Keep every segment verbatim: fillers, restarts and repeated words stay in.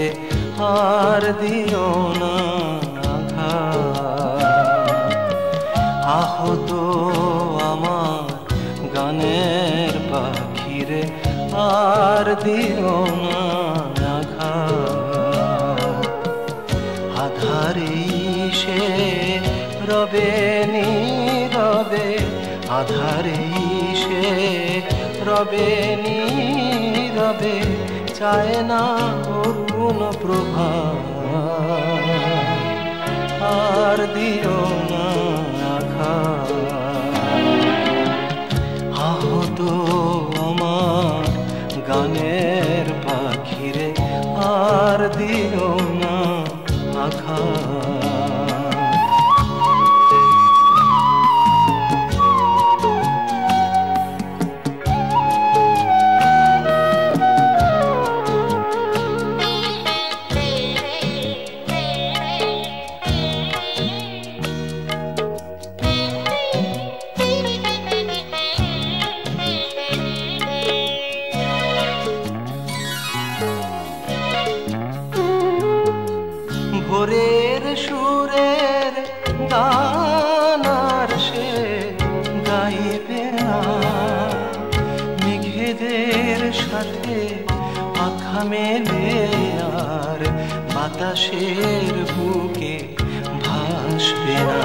ঘিরে আর দিও না আঘাত। আহত আমার গানের পাখিরে আর দিও না আঘাত। আধারে সে রবে নীরবে, আধারে সে রবে নীরবে, চায় না অরুণ প্রভা আর দিও না আঘাত। আহত আমার গানের পাখিরে আর দিও না আঘাত। ভোরের সুরের গান আর সে গাইবে না, মেঘেদের সাথে পাখা মেলে আর বাতাসের বুকে ভাসবে না।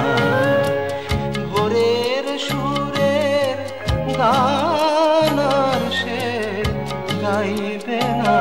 ভোরের সুরের গান আর সে গাইবে না,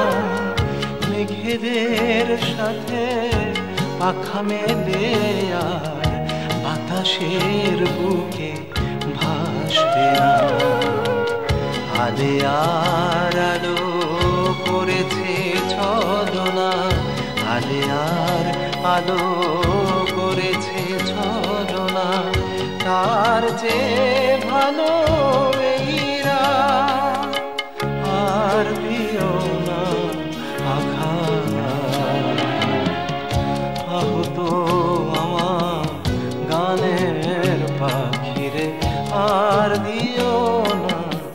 মেঘেদের সাথে পাখা মেলে আর বাতাসের বুকে ভাসবে না। আলে আর আলো করেছে ছলনা, আলে আর আলো করেছে ছলনা, তার যে ভালো এই রাত আর দিও না আঘাত। আহত আমার গানের পাখিরে আর দিও না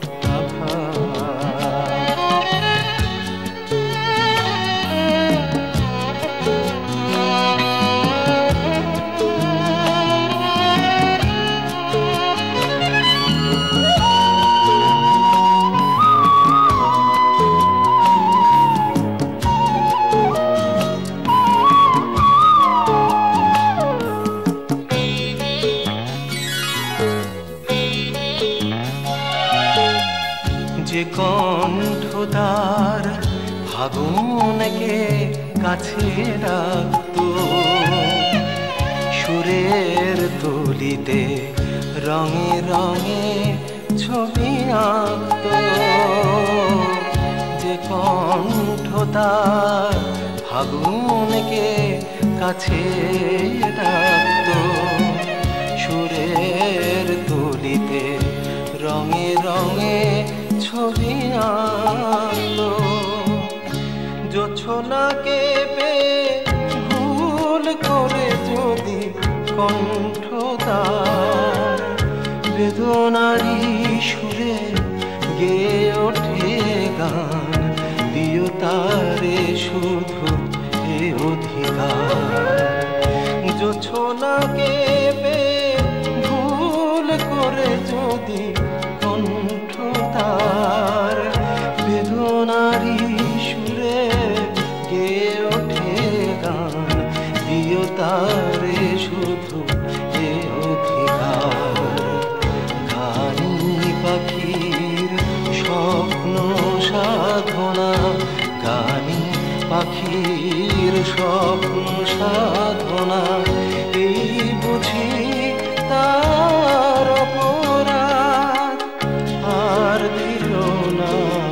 যে কণ্ঠদার ফাগুনকে কাছে রাখত, সুরের তুলিতে রঙে রঙে ছবি আঁকত। যে কণ্ঠদার ফাগুনকে কাছে রাখত, সুরের তুলিতে রঙে রঙে ছবি আঁকলো। জোছনাকে পেয়ে ভুল করে যদি কণ্ঠদার বেদনারি সুরে গেয়ে ওঠে গান, দিও তারে শুধু এ অধিকার। জোছনাকে পেয়ে ভুল করে যদি কণ্ঠদার বেদনারি সুরে গেয়ে ওঠে গান, দিও তারে শুধু এ অধিকার। গানি পাখির স্বপ্ন সাধনা, গানি পাখির স্বপ্ন সাধনা, এই বুঝি তার অপরাধ আর দিও না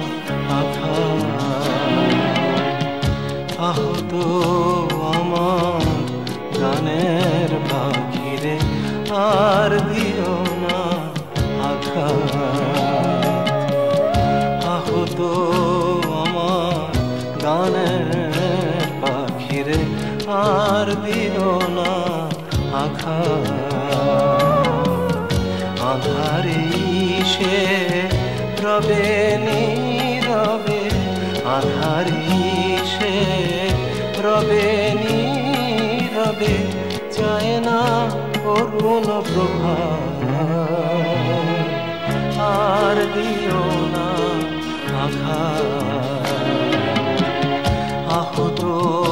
আঘাত। আহত আমার গানের পাখিরে আর দিও না আঘাত। আহত আমার গানের পাখিরে আর দিও না আঘাত। আধারে সে রবে নীরবে, আধারে সে রবে নীরবে চায় না অরুণ প্রভা আর দিও না আঘাত আহত